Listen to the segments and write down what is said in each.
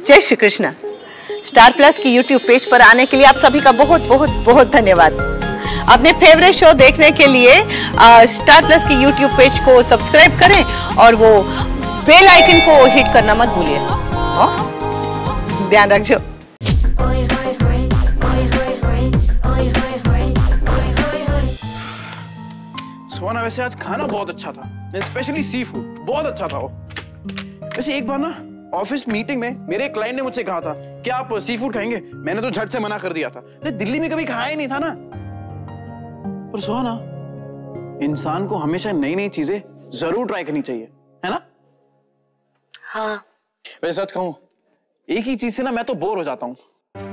जय Shri Krishna. Star plus की YouTube page पर आने के लिए आप सभी का बहुत बहुत बहुत धन्यवाद। अपने फेवरेट शो देखने के लिए स्टार प्लस की यूट्यूब पेज को सब्सक्राइब करें और वो बेल आइकन को हिट करना मत भूलिए। ध्यान रखिए। सोना, वैसे आज खाना बहुत अच्छा था, स्पेशली सी फूड बहुत अच्छा था वो। वैसे एक बार ना ऑफिस मीटिंग में मेरे क्लाइंट ने मुझसे कहा था कि आप सी फूड खाएंगे। मैंने तो झट से मना कर दिया था, दिल्ली में कभी खाया ही नहीं था ना। पर सोना, इंसान को हमेशा नई नई चीजें जरूर ट्राई करनी चाहिए, है ना? हाँ। वैसे सच कहूं, एक ही चीज से ना मैं तो बोर हो जाता हूं।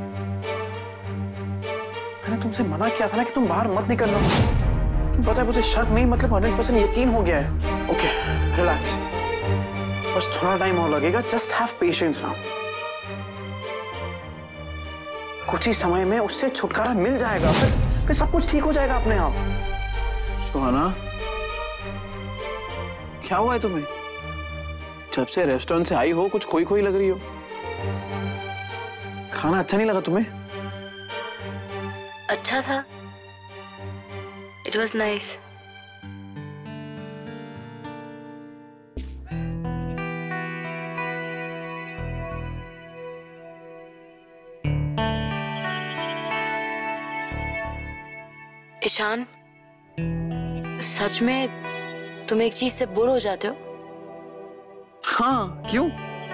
मैंने तुमसे मना किया था ना कि तुम बाहर मत निकलना। तुम पता है मुझे शक नहीं, मतलब 100% यकीन हो गया है। ओके, रिलैक्स, बस थोड़ा टाइम और लगेगा। Just have patience now. कुछ ही समय में उससे छुटकारा मिल जाएगा, फिर सब कुछ ठीक हो जाएगा अपने आप। सुहाना, क्या हुआ है तुम्हें? जब से रेस्टोरेंट से आई हो कुछ खोई खोई लग रही हो। खाना अच्छा नहीं लगा तुम्हें? अच्छा था। It was nice. ईशान, सच में तुम एक चीज से बोर हो जाते हो? हाँ, क्यों?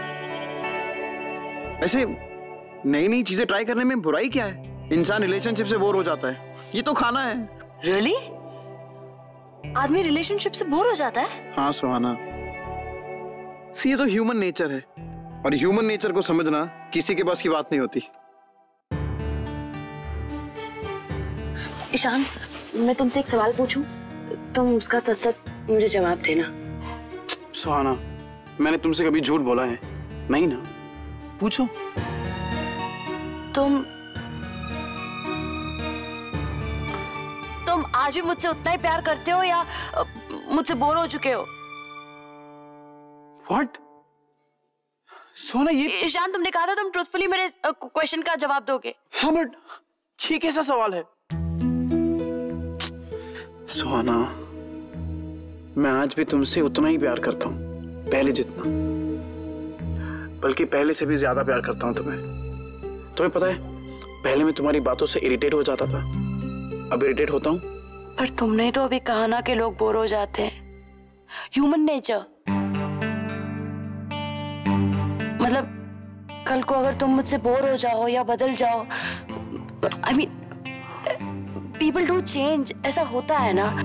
ऐसे नई नई चीजें ट्राई करने में बुराई क्या है? इंसान रिलेशनशिप से बोर हो जाता है, ये तो खाना है। Really? आदमी रिलेशनशिप से बोर हो जाता है? हाँ सुहाना, ये तो ह्यूमन नेचर है, और ह्यूमन नेचर को समझना किसी के पास की बात नहीं होती। ईशान, मैं तुमसे एक सवाल पूछूं? तुम उसका सच सच मुझे जवाब देना। सुहाना, मैंने तुमसे कभी झूठ बोला है? नहीं ना? पूछो। तुम आज भी मुझसे उतना ही प्यार करते हो या मुझसे बोर हो चुके हो? What? सोना, ये ईशान, तुमने कहा था तुम ट्रूथफुली मेरे क्वेश्चन का जवाब दोगे। हाँ, बट ये कैसा सवाल है? सोना, मैं आज भी तुमसे उतना ही प्यार करता हूँ, पहले जितना, बल्कि पहले से भी ज्यादा प्यार करता हूँ तुम्हें। तुम्हें पता है, पहले मैं तुम्हारी बातों से इरिटेट हो जाता था, अब इरिटेट होता हूँ। पर तुमने तो अभी कहा ना कि लोग बोर हो जाते हैं। Human nature. मतलब कल को अगर तुम मुझसे बोर हो जाओ या बदल जाओ, I mean people do change, ऐसा होता है ना।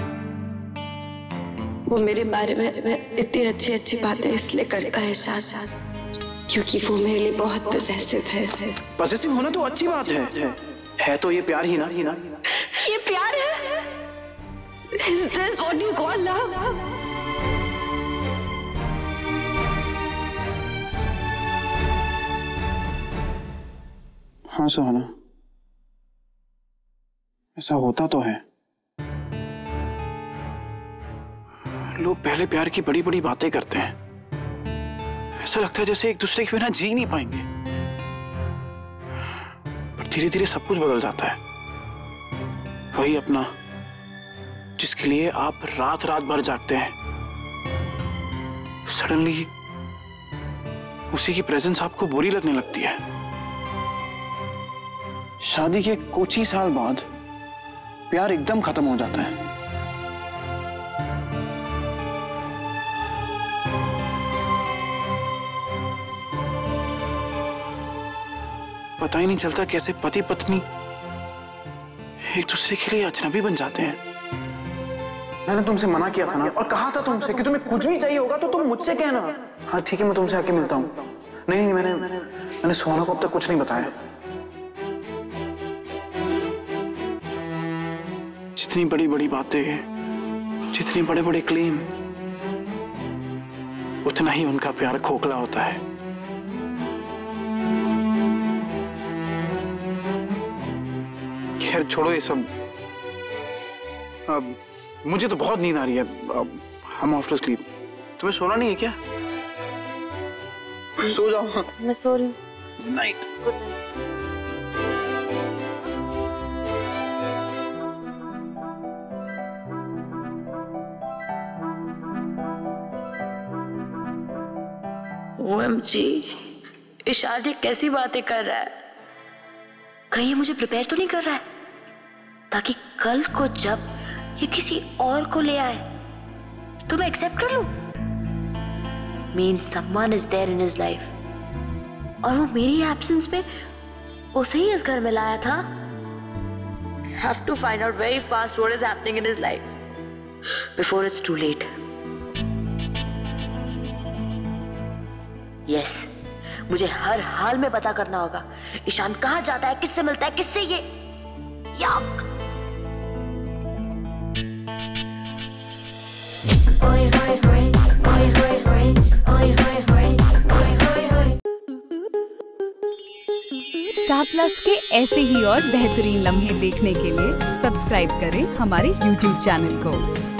वो मेरे बारे में इतनी अच्छी अच्छी बातें इसलिए करता है शायद क्योंकि वो मेरे लिए बहुत पॉसेसिव है। पॉसेसिव होना तो अच्छी बात है तो ये प्यार ही ना। ये प्यार है? Is this what you call love? हाँ सुहाना, ऐसा होता तो है। लोग पहले प्यार की बड़ी बड़ी बातें करते हैं, ऐसा लगता है जैसे एक दूसरे के बिना जी नहीं पाएंगे, पर धीरे धीरे सब कुछ बदल जाता है। वही अपना जिसके लिए आप रात रात भर जागते हैं, सडनली उसी की प्रेजेंस आपको बुरी लगने लगती है। शादी के कुछ ही साल बाद प्यार एकदम खत्म हो जाता है। पता ही नहीं चलता कैसे पति पत्नी एक दूसरे के लिए अजनबी बन जाते हैं। मैंने तुमसे मना किया था ना, और कहा था तुमसे कि तुम्हें कुछ भी चाहिए होगा तो तुम मुझसे कहना। हाँ ठीक है, मैं तुमसे आके मिलता हूँ। नहीं, मैंने सोना को अब तक कुछ नहीं बताया। जितनी बड़ी बड़ी बातें, जितने बड़े बड़े क्लेम, उतना ही उनका प्यार खोखला होता है। खैर छोड़ो ये सब, अब मुझे तो बहुत नींद आ रही है। हम ऑफ टू स्लीप। तुम्हें सोना नहीं है क्या? सो जाओ। मैं सो रही हूँ। Good night. Good night. OMG, Ishaan ये कैसी बातें कर रहा है? कहीं ये मुझे प्रिपेयर तो नहीं कर रहा है ताकि कल को जब ये किसी और को ले आए तो मैं एक्सेप्ट कर लूं? Means someone is there in his life और वो मेरी एब्सेंस में उसे ही इस घर में लाया था। Have to find out very fast what is happening in his life before it's too late. Yes, मुझे हर हाल में पता करना होगा ईशान कहाँ जाता है, किससे मिलता है, किससे ये याक। ओए होए होए, ओए होए होए, ओए होए होए, ओए होए होए। स्टार प्लस के ऐसे ही और बेहतरीन लम्हे देखने के लिए सब्सक्राइब करें हमारे YouTube चैनल को।